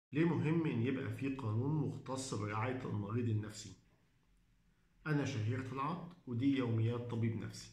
ليه مهم إن يبقى في قانون مختص برعاية المريض النفسي؟ أنا شهير طلعت ودي يوميات طبيب نفسي.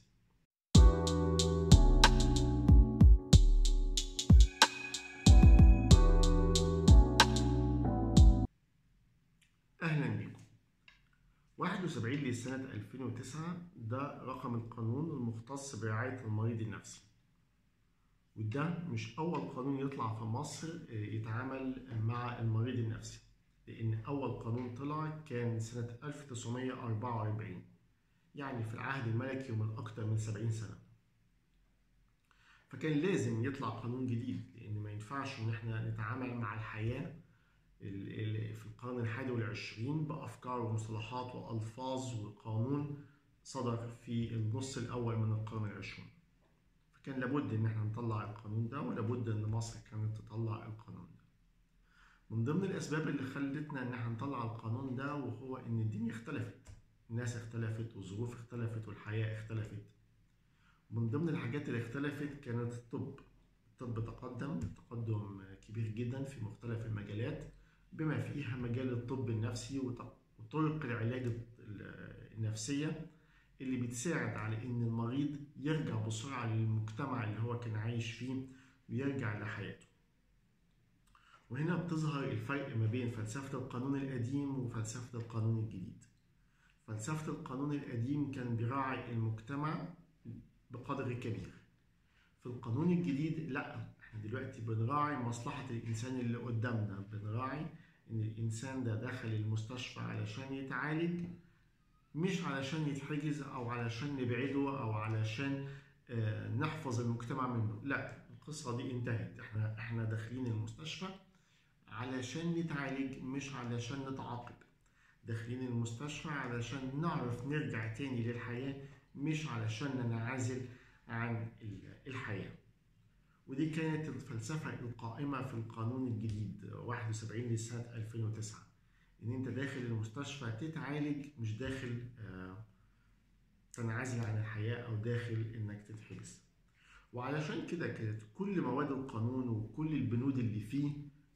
أهلا بكم. 71 لسنة 2009 ده رقم القانون المختص برعاية المريض النفسي، وده مش أول قانون يطلع في مصر يتعامل مع المريض النفسي، لأن أول قانون طلع كان سنة 1944، يعني في العهد الملكي ومن أكتر من 70 سنة. فكان لازم يطلع قانون جديد، لأن ما ينفعش إن احنا نتعامل مع الحياة في القرن الحادي والعشرين بأفكار ومصطلحات وألفاظ وقانون صدر في النص الأول من القرن العشرين. فكان لابد إن احنا نطلع القانون ده، ولابد إن مصر كانت تطلع القانون ده. من ضمن الأسباب اللي خلتنا إن احنا نطلع القانون ده وهو إن الدنيا اختلفت، الناس اختلفت والظروف اختلفت والحياة اختلفت. من ضمن الحاجات اللي اختلفت كانت الطب تقدم تقدم كبير جدا في مختلف المجالات، بما فيها مجال الطب النفسي وطرق العلاج النفسية اللي بتساعد على إن المريض يرجع بسرعة للمجتمع اللي هو كان عايش فيه ويرجع لحياته. وهنا بتظهر الفرق ما بين فلسفة القانون القديم وفلسفة القانون الجديد. فلسفة القانون القديم كان بيراعي المجتمع بقدر كبير. في القانون الجديد لا، احنا دلوقتي بنراعي مصلحة الإنسان اللي قدامنا، بنراعي إن الإنسان ده دخل المستشفى علشان يتعالج، مش علشان يتحجز أو علشان نبعده أو علشان نحفظ المجتمع منه. لا، القصة دي انتهت. احنا داخلين المستشفى علشان نتعالج، مش علشان نتعاقب. داخلين المستشفى علشان نعرف نرجع تاني للحياة، مش علشان ننعزل عن الحياة. ودي كانت الفلسفة القائمة في القانون الجديد 71 لسنة 2009، إن أنت داخل المستشفى تتعالج، مش داخل تنعزل عن الحياة أو داخل إنك تتحبس. وعلشان كده كانت كل مواد القانون وكل البنود اللي فيه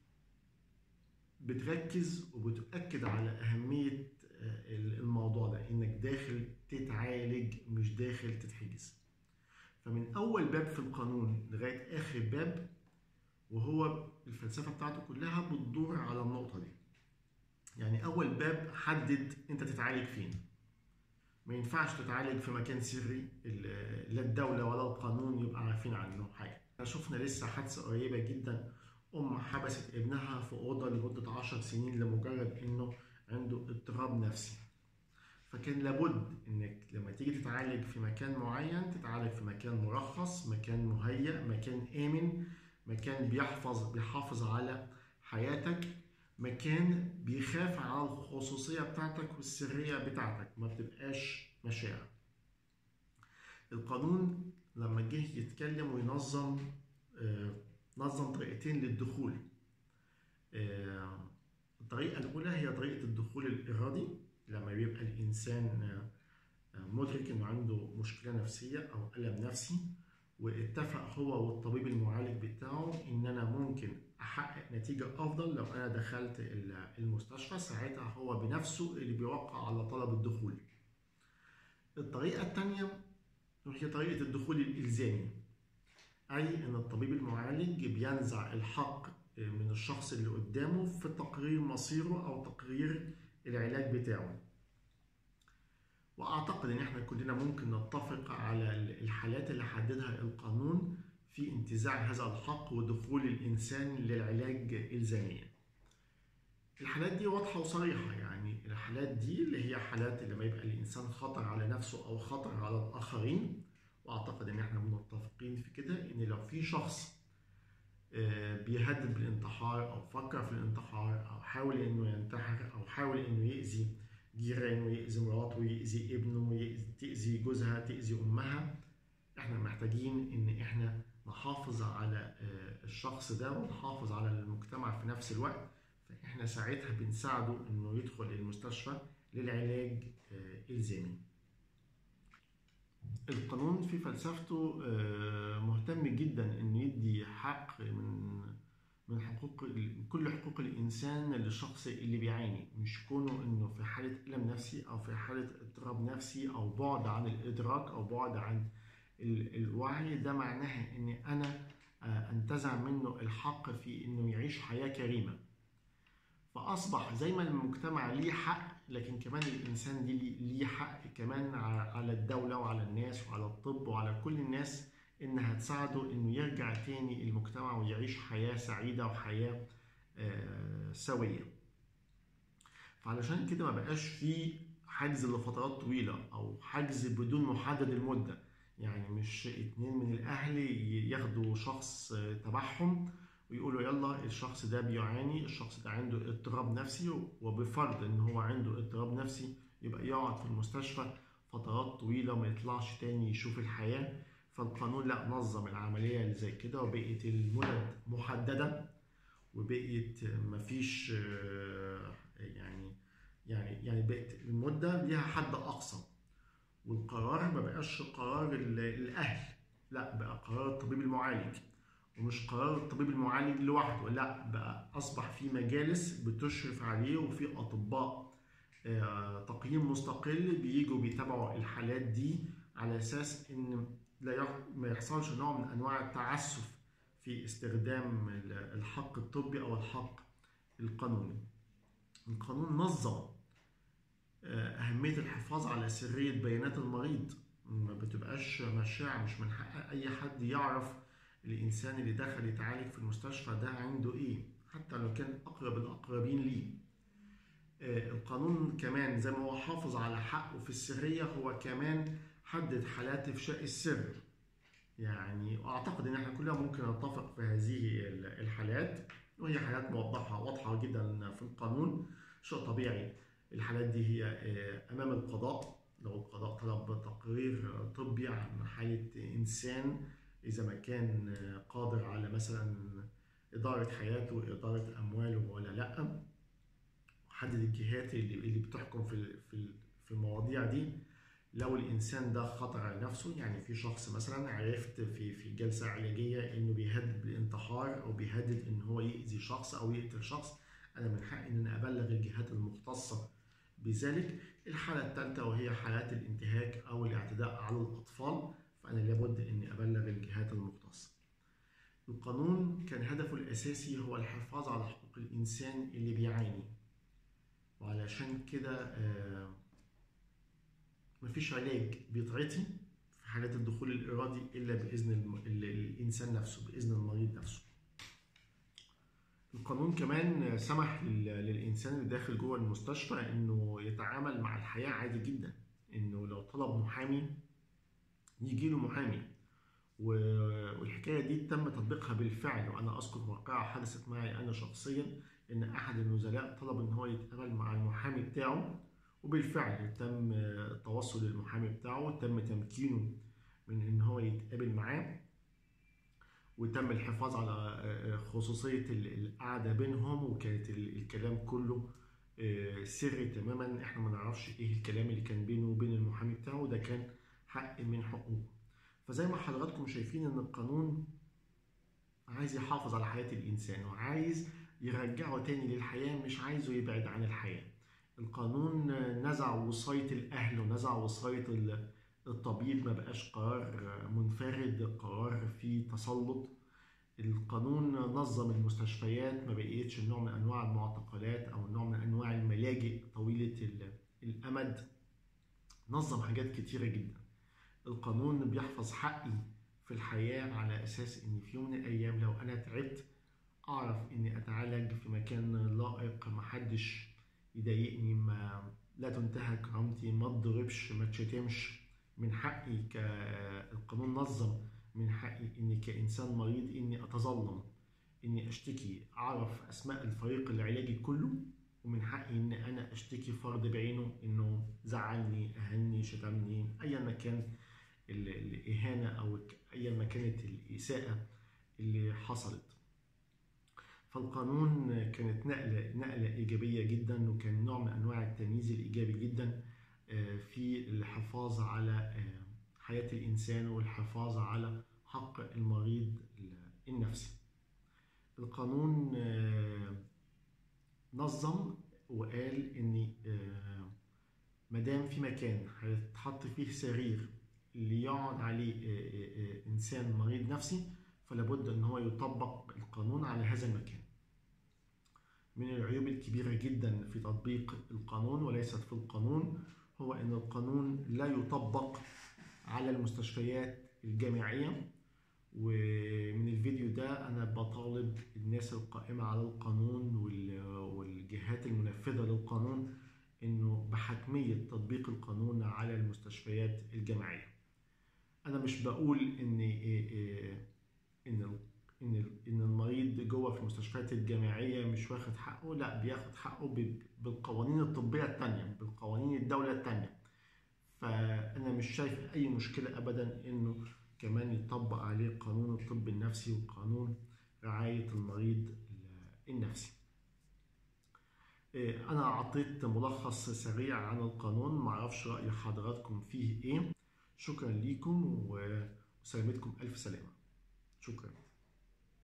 بتركز وبتؤكد على أهمية الموضوع ده، إنك داخل تتعالج مش داخل تتحجز. فمن أول باب في القانون لغاية آخر باب، وهو الفلسفة بتاعته كلها بتدور على النقطة دي. يعني أول باب حدد أنت تتعالج فين. ما ينفعش تتعالج في مكان سري لا الدولة ولا القانون يبقى عارفين عنه حاجة. شفنا لسه حادثة قريبة جدا، حبست ابنها في أوضة لمدة 10 سنين لمجرد إنه عنده اضطراب نفسي. فكان لابد إنك لما تيجي تتعالج في مكان معين تتعالج في مكان مرخص، مكان مهيأ، مكان آمن، مكان بيحافظ على حياتك، مكان بيخاف على الخصوصية بتاعتك والسرية بتاعتك، ما بتبقاش مشاعر. القانون لما جه يتكلم وينظم نظم طريقتين للدخول. الطريقة الأولى هي طريقة الدخول الإرادي، لما بيبقى الإنسان مدرك إنه عنده مشكلة نفسية أو ألم نفسي، واتفق هو والطبيب المعالج بتاعه إن أنا ممكن أحقق نتيجة أفضل لو أنا دخلت المستشفى. ساعتها هو بنفسه اللي بيوقع على طلب الدخول. الطريقة التانية هي طريقة الدخول الإلزامي، أي إن الطبيب المعالج بينزع الحق من الشخص اللي قدامه في تقرير مصيره أو تقرير العلاج بتاعه. وأعتقد إن إحنا كلنا ممكن نتفق على الحالات اللي حددها القانون في انتزاع هذا الحق ودخول الإنسان للعلاج إلزاميا. الحالات دي واضحة وصريحة، يعني الحالات دي اللي هي حالات لما يبقى الإنسان خطر على نفسه أو خطر على الآخرين. وأعتقد إن إحنا متفقين في كده، إن لو في شخص بيهدد بالانتحار أو فكر في الانتحار أو حاول إنه ينتحر أو حاول إنه يأذي جيرانه ويأذي مراته ويأذي ابنه تأذي جوزها تأذي أمها، إحنا محتاجين إن إحنا نحافظ على الشخص ده ونحافظ على المجتمع في نفس الوقت. فإحنا ساعتها بنساعده إنه يدخل المستشفى للعلاج إلزامي. القانون في فلسفته مهتم جدا إنه يدي حق كل حقوق الإنسان للشخص اللي بيعاني، مش كونه إنه في حالة ألم نفسي أو في حالة اضطراب نفسي أو بعد عن الإدراك أو بعد عن الوعي. ده معناها إن أنا أنتزع منه الحق في إنه يعيش حياة كريمة. فأصبح زي ما المجتمع ليه حق، لكن كمان الإنسان دي ليه حق كمان على الدولة وعلى الناس وعلى الطب وعلى كل الناس، إنها تساعده إنه يرجع تاني المجتمع ويعيش حياة سعيدة وحياة سوية. فعلشان كده ما بقاش فيه حجز لفترات طويلة أو حجز بدون محدد المدة. يعني مش اتنين من الأهل ياخدوا شخص تبعهم ويقولوا يلا الشخص ده بيعاني، الشخص ده عنده اضطراب نفسي، وبفرض ان هو عنده اضطراب نفسي يبقى يقعد في المستشفى فترات طويلة وما يطلعش تاني يشوف الحياة. فالقانون لا، نظم العملية اللي زي كده، وبقيت المدد محددة، وبقيت مفيش يعني بقت المدة ليها حد أقصى، والقرار ما بقاش قرار الأهل، لا بقى قرار الطبيب المعالج، ومش قرار الطبيب المعالج لوحده، لا بقى أصبح في مجالس بتشرف عليه وفي أطباء تقييم مستقل بييجوا بيتابعوا الحالات دي، على أساس إن ما يحصلش نوع من أنواع التعسف في استخدام الحق الطبي أو الحق القانوني. القانون نظم أهمية الحفاظ على سرية بيانات المريض، ما بتبقاش مشاع، مش من حق أي حد يعرف الإنسان اللي دخل يتعالج في المستشفى ده عنده إيه، حتى لو كان أقرب الأقربين ليه. القانون كمان زي ما هو حافظ على حقه في السرية، هو كمان حدد حالات إفشاء السر. يعني أعتقد إن إحنا كلنا ممكن نتفق في هذه الحالات، وهي حالات واضحة جدا في القانون. شيء طبيعي الحالات دي هي أمام القضاء، لو القضاء طلب تقرير طبي عن حالة إنسان، إذا ما كان قادر على مثلا إدارة حياته وإدارة أمواله ولا لأ، حدد الجهات اللي بتحكم في المواضيع دي. لو الإنسان ده خطر على نفسه، يعني في شخص مثلا عرفت في جلسة علاجية إنه بيهدد بالانتحار أو بيهدد إن هو يأذي شخص أو يقتل شخص، أنا من حقي إن أنا أبلغ الجهات المختصة بذلك. الحالة الثالثة وهي حالات الانتهاك أو الاعتداء على الأطفال، فأنا لابد إني أبلغ الجهات المختصة. القانون كان هدفه الأساسي هو الحفاظ على حقوق الإنسان اللي بيعاني، وعلشان كده مفيش علاج بيتعطي في حالات الدخول الإرادي إلا بإذن الإنسان نفسه، بإذن المريض نفسه. القانون كمان سمح للإنسان اللي داخل جوه المستشفى إنه يتعامل مع الحياة عادي جدا، إنه لو طلب محامي يجيله محامي، والحكاية دي تم تطبيقها بالفعل. وأنا أذكر واقعة حدثت معي أنا شخصيا، إن أحد النزلاء طلب إن هو يتقابل مع المحامي بتاعه، وبالفعل تم التوصل للمحامي بتاعه، تم تمكينه من إن هو يتقابل معاه، وتم الحفاظ على خصوصية القعدة بينهم، وكانت الكلام كله سري تماما، احنا ما نعرفش ايه الكلام اللي كان بينه وبين المحامي بتاعه، ده كان حق من حقوقه. فزي ما حضراتكم شايفين ان القانون عايز يحافظ على حياة الإنسان، وعايز يرجعه تاني للحياة، مش عايزه يبعد عن الحياة. القانون نزع وصاية الأهل ونزع وصاية الطبيب، ما بقاش قرار منفرد، قرار فيه تسلط. القانون نظم المستشفيات، ما بقيتش نوع من أنواع المعتقلات أو نوع من أنواع الملاجئ طويلة الأمد. نظم حاجات كتيرة جدا. القانون بيحفظ حقي في الحياة على أساس إن في يوم من الأيام لو أنا تعبت أعرف إني أتعالج في مكان لائق، محدش يضايقني، لا تنتهك كرامتي، ما تضربش، ما تشتمش. من حقي القانون نظم من حقي إني كإنسان مريض إني أتظلم، إني أشتكي، أعرف أسماء الفريق العلاجي كله، ومن حقي إن أنا أشتكي فرد بعينه إنه زعلني، أهني، شتمني، أيا ما كان الإهانة أو أيا ما كانت الإساءة اللي حصلت. فالقانون كانت نقلة إيجابية جدا، وكان نوع من أنواع التمييز الإيجابي جدا في الحفاظ على حياة الإنسان والحفاظ على حق المريض النفسي. القانون نظم وقال ان مادام في مكان هيتحط فيه سرير اللي يقعد عليه انسان مريض نفسي، فلا بد ان هو يطبق القانون على هذا المكان. من العيوب الكبيرة جدا في تطبيق القانون وليست في القانون هو ان القانون لا يطبق على المستشفيات الجامعية. ومن الفيديو ده أنا بطالب الناس القائمة على القانون والجهات المنفذة للقانون إنه بحتمية تطبيق القانون على المستشفيات الجامعية. أنا مش بقول إن المريض جوه في المستشفيات الجامعية مش واخد حقه، لا، بياخد حقه بالقوانين الطبية التانية، بالقوانين الدولة التانية. فأنا مش شايف أي مشكلة أبدا إنه كمان يطبق عليه قانون الطب النفسي وقانون رعاية المريض النفسي. أنا أعطيت ملخص سريع عن القانون، معرفش رأي حضراتكم فيه إيه. شكرا ليكم وسلامتكم، ألف سلامة. شكرا.